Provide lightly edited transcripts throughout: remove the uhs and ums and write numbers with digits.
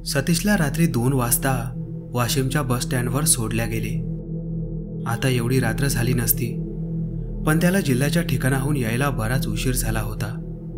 सतीशला रात्री 2 वाजता वाशिमच्या बस स्टँडवर सोडल्या गेले। आता एवढी रात्र झाली नसती, पण त्याला जिल्ह्याच्या ठिकाणाहून यायला बराच उशीर झाला होता।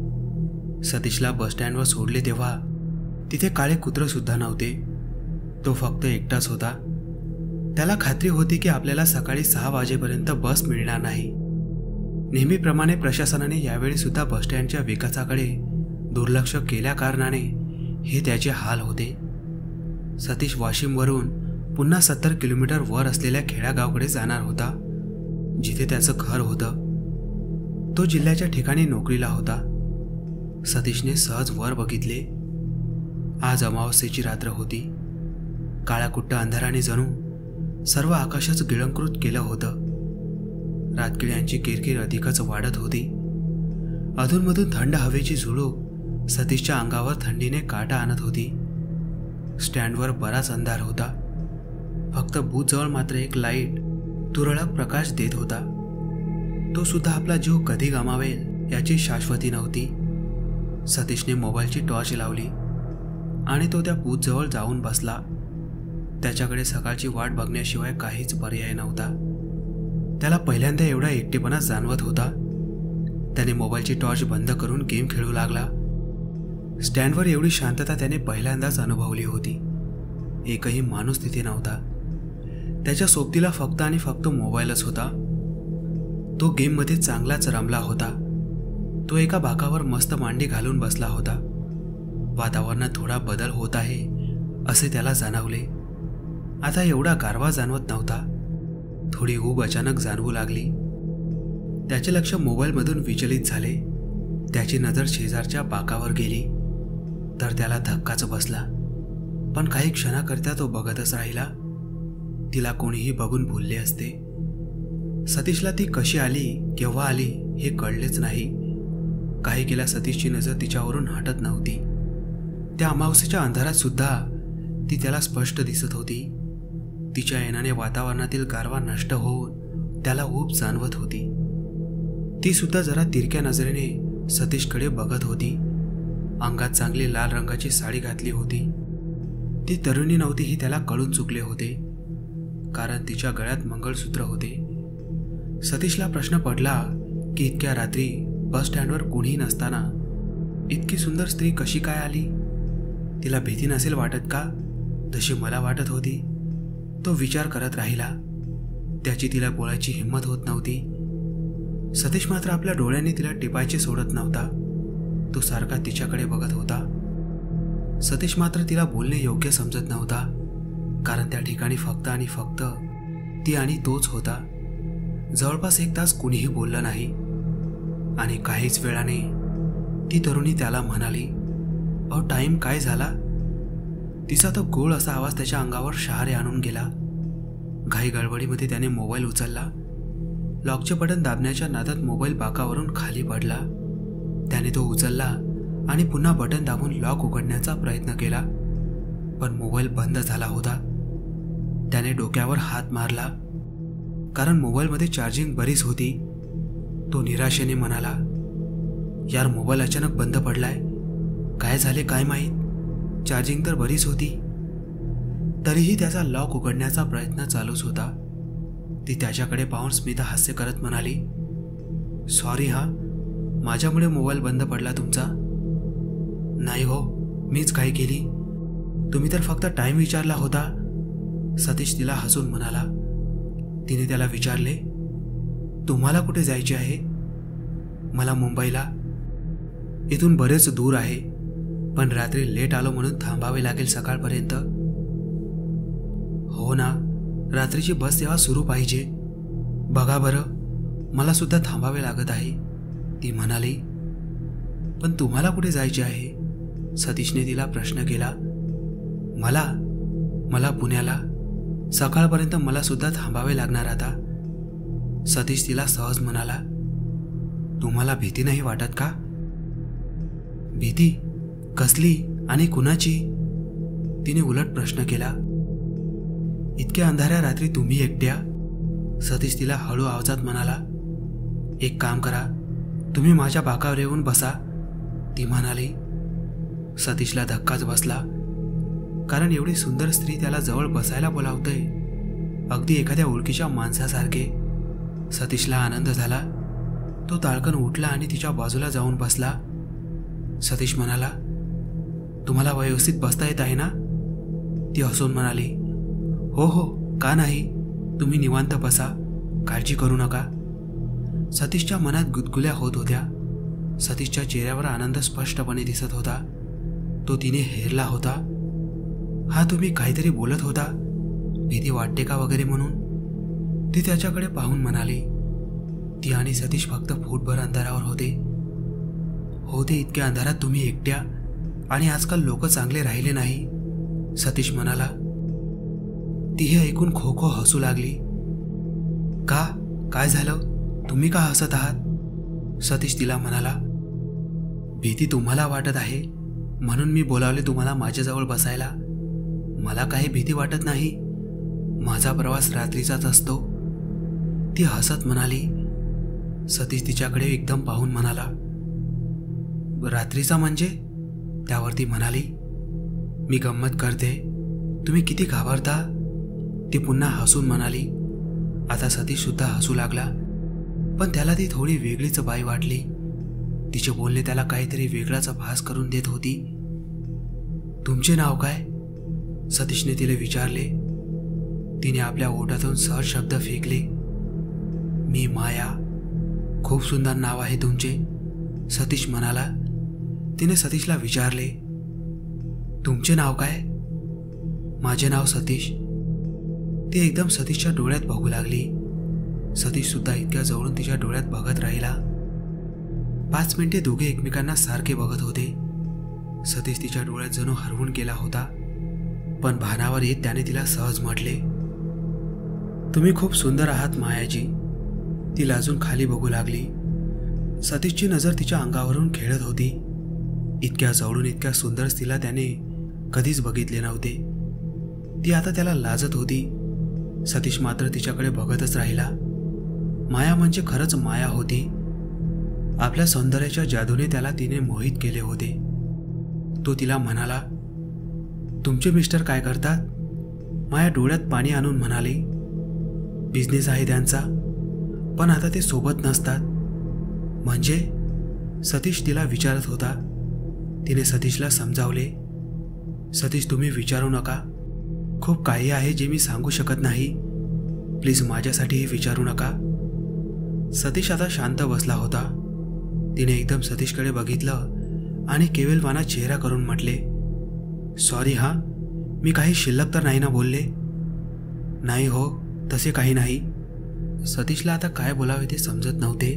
सतीशला बस स्टँडवर सोडले तेव्हा तिथे काळे कुत्र सुद्धा नव्हते। तो फक्त एकटाच होता। त्याला खात्री होती की आपल्याला सकाळी 6 वाजेपर्यंत बस मिळणार नाही। नेहमीप्रमाणे प्रशासनाने यावेळी सुद्धा बस स्टँडच्या विकासाकडे दुर्लक्ष केल्या कारणाने हे त्याचे हाल होते। सतीश वाशिमवरून पुन्हा 70 किलोमीटर वर असलेल्या खेड्यागावकडे जाणार होता, जिथे त्याचं घर होतं। तो जिल्ह्याच्या ठिकाणी नोकरीला होता। सतीशने सहज वर बघितले। आज अमावस्येची रात्र होती। काळाकुट्ट अंधाराने जणू सर्व आकाशच गिळंकृत केलं होतं। रातकिड्यांची किरकिर अधिकच वाढत होती। अधूनमधून थंड हवेची झुळूक सतीशच्या अंगावर थंडीने काटा आणत होती। स्टँडवर बराच अंधार होता। फक्त बूथजवळ मात्र एक लाईट तुरळक प्रकाश देत होता। तो सुद्धा आपला जीव कधी गमावेल याची शाश्वती नव्हती। सतीशने मोबाईलची टॉर्च लावली आणि तो त्या बूथजवळ जाऊन बसला। त्याच्याकडे सकाळची वाट बघण्याशिवाय काहीच पर्याय नव्हता। त्याला पहिल्यांदा एवढा एकटेपणा जाणवत होता। त्याने मोबाईलची टॉर्च बंद करून गेम खेळू लागला। स्टँडवर एवढी शांतता त्याने पहिल्यांदाच अनुभवली होती। एकही माणूस तिथे नव्हता। त्याच्या सोबतीला फक्त आणि फक्त मोबाईलच होता। तो गेममध्ये चांगलाच रमला होता। तो एका बाकावर मस्त मांडी घालून बसला होता। वातावरणात थोडा बदल होत आहे असे त्याला जाणवले। आता एवढा गारवा जाणवत नव्हता। थोडी ऊब अचानक जाणवू लागली। त्याचे लक्ष मोबाईलमधून विचलित झाले। त्याची नजर शेजारच्या बाकावर गेली तर त्याला धक्काच बसला। पण काही क्षणाकरता तो बघतच राहिला। तिला कोणीही बघून भुलले असते। सतीशला ती कशी आली, केव्हा आली हे कळलेच नाही। काही केल्या सतीशची नजर तिच्यावरून हटत नव्हती। त्या अमावस्येच्या अंधारात सुद्धा ती त्याला स्पष्ट दिसत होती। तिच्या येण्याने वातावरणातील गारवा नष्ट होऊन त्याला ऊब जाणवत होती। ती सुद्धा जरा तिरक्या नजरेने सतीशकडे बघत होती। अंगात चांगली लाल रंगाची साडी घातली होती। ती तरुणी नव्हती हे त्याला कळून चुकले होते, कारण तिच्या गळ्यात मंगळसूत्र होते। सतीशला प्रश्न पडला की इतक्या रात्री बस स्टँडवर कोणीही नसताना इतकी सुंदर स्त्री कशी काय आली? तिला भीती नसेल वाटत का, जशी मला वाटत होती? तो विचार करत राहिला। त्याची तिला बोलायची हिंमत होत नव्हती। सतीश मात्र आपल्या डोळ्यांनी तिला टिपायचे सोडत नव्हता। तो सारखा तिच्याकडे बघत होता। सतीश मात्र तिला बोलणे योग्य समजत नव्हता, कारण त्या ठिकाणी फक्त आणि फक्त ती आणि तोच होता। जवळपास 1 तास कुणीही बोललं नाही आणि काहीच वेळाने ती तरुणी त्याला म्हणाली, अहो टाईम काय झाला? तिचा तो गोळ असा आवाज त्याच्या अंगावर शहारे आणून गेला। घाई गडबडीमध्ये त्याने मोबाईल उचलला। लॉकचे बटन दाबण्याच्या नादात मोबाईल बाकावरून खाली पडला। त्याने तो उचलला आणि पुन्हा बटन दाबून लॉक उघडण्याचा प्रयत्न केला, पण मोबाईल बंद झाला होता। त्याने डोक्यावर हात मारला, कारण मोबाईलमध्ये चार्जिंग बरीच होती। तो निराशेने म्हणाला, यार मोबाईल अचानक बंद पडलाय, काय झाले काय माहीत? चार्जिंग तर बरीच होती। तरीही त्याचा लॉक उघडण्याचा प्रयत्न चालूच होता। ती त्याच्याकडे पाहून स्मिता हास्य करत म्हणाली, सॉरी हा, माझ्यामुळे मोबाईल बंद पडला तुमचा? नाही हो, मीच काय केली? तुम्ही तर फक्त टाइम विचारला होता। सतीश तिला हसून म्हणाला। तिने त्याला विचारले, तुम्हाला कुठे जायचे आहे? मला मुंबईला। इथून बरेच दूर आहे, पण रात्री लेट आलो म्हणून थांबावे लागेल सकाळपर्यंत। हो ना, रात्रीची बस सेवा सुरू पाहिजे। बघा बरं, मला सुद्धा थांबावे लागत आहे, ती म्हणाली। पण तुम्हाला कुठे जायचे आहे? सतीशने तिला प्रश्न केला। मला पुण्याला। सकाळपर्यंत मला सुद्धा थांबावे लागणार आता। सतीश तिला सहज म्हणाला, तुम्हाला भीती नाही वाटत का? भीती कसली आणि कुणाची? तिने उलट प्रश्न केला। इतक्या अंधाऱ्या रात्री तुम्ही एकट्या? सतीश तिला हळू आवाजात म्हणाला। एक काम करा, तुम्ही माझ्या बाकावर येऊन बसा, ती म्हणाली। सतीशला धक्काच बसला। कारण एवढी सुंदर स्त्री त्याला जवळ बसायला बोलावतंय, अगदी एखाद्या ओळखीच्या माणसासारखे. सतीशला आनंद झाला. तो ताडकन उठला आणि तिच्या बाजूला जाऊन बसला. सतीश म्हणाला, तुम्हाला व्यवस्थित बसता येत आहे ना? ती हसून म्हणाली, हो हो, का नाही, तुम्ही निवांत बसा, काळजी करू नका. सतीशच्या मनात गुदगुल्या होत होत्या. सतीशच्या चेहऱ्यावर आनंद स्पष्टपणे दिसत होता. तो तिने हेरला होता. हा, तुम्ही काहीतरी बोलत होता, भीती वाटते का वगैरे म्हणून? ती त्याच्याकडे पाहून म्हणाली. ती आणि सतीश फक्त फूटभर अंधारावर होते. इतक्या अंधारात तुम्ही एकट्या, आणि आजकाल लोक चांगले राहिले नाही, सतीश म्हणाला. ती हे ऐकून खो खो हसू लागली. का, काय झालं, तुम्ही का हसत आहात? सतीश तिला म्हणाला, भीती तुम्हाला वाटत आहे म्हणून मी बोलावले तुम्हाला माझ्याजवळ बसायला. मला काही भीती वाटत नाही, माझा प्रवास रात्रीचाच असतो. ती हसत म्हणाली. सतीश तिच्याकडे एकदम पाहून म्हणाला, रात्रीचा म्हणजे? त्यावरती म्हणाली, मी गंमत करते, तुम्ही किती घाबरता? ती पुन्हा हसून म्हणाली. आता सतीश सुद्धा हसू लागला, पण त्याला ती थोडी वेगळीच बाई वाटली. तिचे बोलणे त्याला काहीतरी वेगळाच भास करून देत होती. तुमचे नाव काय? सतीशने तिला विचारले. तिने आपल्या ओठातून सहज शब्द फेकले, मी माया. खूप सुंदर नाव आहे तुमचे, सतीश म्हणाला. तिने सतीशला विचारले, तुमचे नाव काय? माझे नाव सतीश. ती एकदम सतीशच्या डोळ्यात बघू लागली. सतीश सुद्धा इतक्या जवळून तिच्या डोळ्यात बघत राहिला. 5 मिनिटे दोघे एकमेकांना सारखे बघत होते. सतीश तिच्या डोळ्यात जणू हरवून गेला होता, पण भानावर येत त्याने तिला सहज म्हटले, तुम्ही खूप सुंदर आहात मायाजी. ती लाजून खाली बघू लागली. सतीशची नजर तिच्या अंगावरून खेळत होती. इतक्या जवळून इतक्या सुंदर स्त्रीला त्याने कधीच बघितले नव्हते. ती आता त्याला लाजत होती. सतीश मात्र तिच्याकडे बघतच राहिला. माया म्हणजे खरंच माया होती. आपल्या सौंदर्याच्या जादूने त्याला तिने मोहित केले होते. तो तिला म्हणाला, तुमचे मिस्टर काय करतात? माया डोळ्यात पाणी आणून म्हणाली, बिझनेस आहे त्यांचा, पण आता ते सोबत नसतात. म्हणजे? सतीश तिला विचारत होता. तिने सतीशला समजावले, सतीश तुम्ही विचारू नका, खूप काही आहे जे मी सांगू शकत नाही, प्लीज माझ्यासाठीही विचारू नका. सतीश आता शांत बसला होता. तिने एकदम सतीशकडे बघितलं आणि केवलवाना चेहरा करून म्हटले, सॉरी हा, मी काही शिल्लक तर नाही ना बोलले? नाही हो, तसे काही नाही. सतीशला आता काय बोलावे ते समजत नव्हते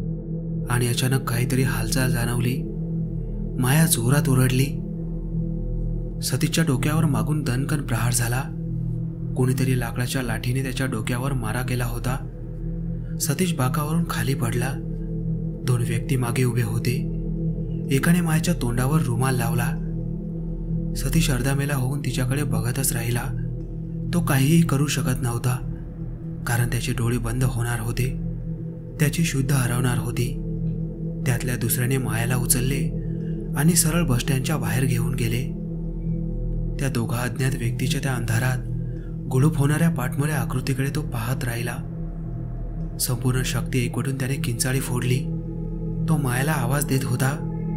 आणि अचानक काहीतरी हालचाल जाणवली. माया जोरात ओरडली. सतीशच्या डोक्यावर मागून दणकन प्रहार झाला. कोणीतरी लाकडाच्या लाठीने त्याच्या डोक्यावर मारा केला होता. सतीश बाकावरून खाली पडला. 2 व्यक्ती मागे उभे होते. एकाने मायाच्या तोंडावर रुमाल लावला. सतीश अर्धामेला होऊन तिच्याकडे बघतच राहिला. तो काहीही करू शकत नव्हता, कारण त्याचे डोळे बंद होणार होते, त्याची शुद्ध हरवणार होती. त्यातल्या दुसऱ्याने मायाला उचलले आणि सरळ बसस्टँडच्या बाहेर घेऊन गेले. त्या दोघा अज्ञात व्यक्तीच्या त्या अंधारात गुळूप होणाऱ्या पाठमोऱ्या आकृतीकडे तो पाहत राहिला. संपूर्ण शक्ती एकवटून त्याने किंचाळी फोडली. तो मायाला आवाज देत होता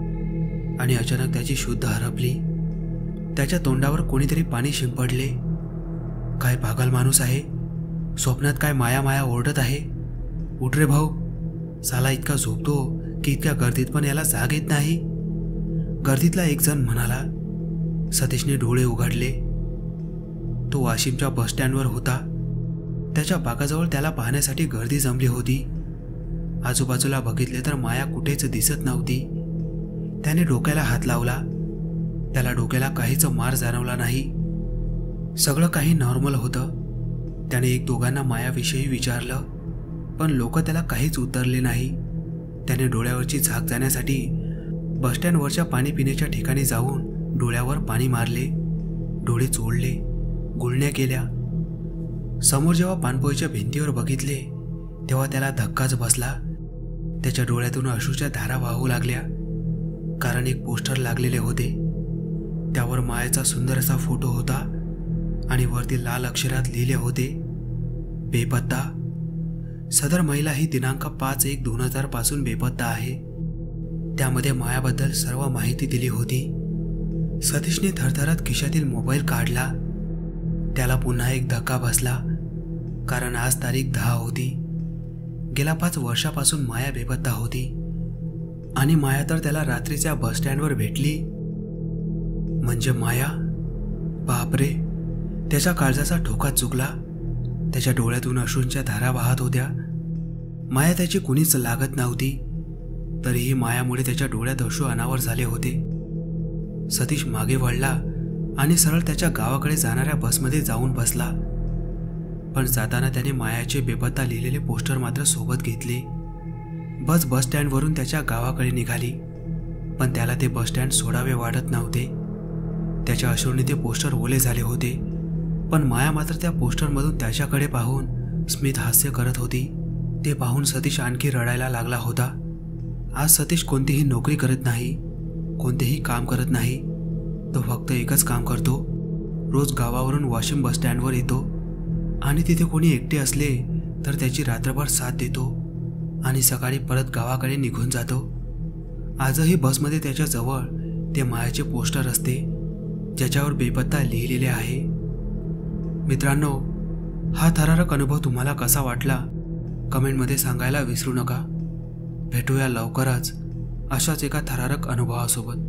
आणि अचानक त्याची शुद्ध हरपली. त्याच्या तोंडावर कोणीतरी पाणी शिंपडले. काय पागल माणूस आहे, स्वप्नात काय माया माया ओरडत आहे. उठ रे भाऊ, साला इतका झोपतो की इतक्या गर्दीत पण याला जाग येत नाही. गर्दीतला एक जण म्हणाला. सतीशने डोळे उघडले. तो वाशिमच्या बसस्टँडवर होता. त्याच्या बागाजवळ त्याला पाहण्यासाठी गर्दी जमली होती. आजूबाजूला बघितले तर माया कुठेच दिसत नव्हती. त्याने डोक्याला हात लावला. त्याला डोक्याला काहीच मार जाणवला नाही. सगळं काही नॉर्मल होतं. त्याने 1-2 मायाविषयी विचारलं, पण लोक त्याला काहीच उत्तरले नाही. त्याने डोळ्यावरची झाक जाण्यासाठी बसस्टँडवरच्या पाणी पिण्याच्या ठिकाणी जाऊन डोळ्यावर पाणी मारले. डोळे चोळले, गुळण्या केल्या. समोर जेव्हा पाणपोईच्या भिंतीवर बघितले तेव्हा त्याला धक्काच बसला. त्याच्या डोळ्यातून अश्रूच्या धारा वाहू लागल्या, कारण एक पोस्टर लागलेले होते. त्यावर मायाचा सुंदर असा फोटो होता आणि वरती लाल अक्षरात लिहिले होते, बेपत्ता. सदर महिला ही दिनांक 5/1/2000 पासून बेपत्ता आहे. त्यामध्ये मायाबद्दल सर्व माहिती दिली होती. सतीशने थरथरत खिशातील मोबाईल काढला. त्याला पुन्हा एक धक्का बसला, कारण आज तारीख 10 होती. गेल्या 5 वर्षापासून माया बेपत्ता होती आणि माया तर त्याला रात्रीच्या बस स्टँडवर भेटली. म्हणजे माया? बापरे! त्याच्या काळजाचा ठोका चुकला. त्याच्या डोळ्यातून अश्रूंच्या धारा वाहत होत्या. माया त्याची कुणीच लागत नव्हती, तरीही मायामुळे त्याच्या डोळ्यात अश्रू अनावर झाले होते. सतीश मागे वळला आणि सरळ त्याच्या गावाकडे जाणाऱ्या बसमध्ये जाऊन बसला. पण जाताना त्याने मायाचे बेपत्ता लिहिलेले पोस्टर मात्र सोबत घेतले. बस स्टँडवरून त्याच्या गावाकडे निघाली, पण त्याला ते बस स्टँड सोडावे वाटत नव्हते. त्याच्या अश्रूने ते पोस्टर ओले झाले होते, पण माया मात्र त्या पोस्टरमधून त्याच्याकडे पाहून स्मित हास्य करत होती. ते पाहून सतीश आणखी रडायला लागला होता. आज सतीश कोणतीही नोकरी करत नाही, कोणतेही काम करत नाही. तो फक्त एकच काम करतो. रोज गावावरून वाशिम बस स्टँडवर येतो आणि तिथे कोणी एकटे असले तर त्याची रात्रभर साथ देतो आणि सकाळी परत गावाकडे निघून जातो. आजही बसमध्ये त्याच्याजवळ ते मायाचे पोस्टर असते, ज्याच्यावर बेपत्ता लिहिलेले आहे. मित्रांनो, हा थरारक अनुभव तुम्हाला कसा वाटला कमेंटमध्ये सांगायला विसरू नका. भेटूया लवकरच अशाच एका थरारक अनुभवासोबत.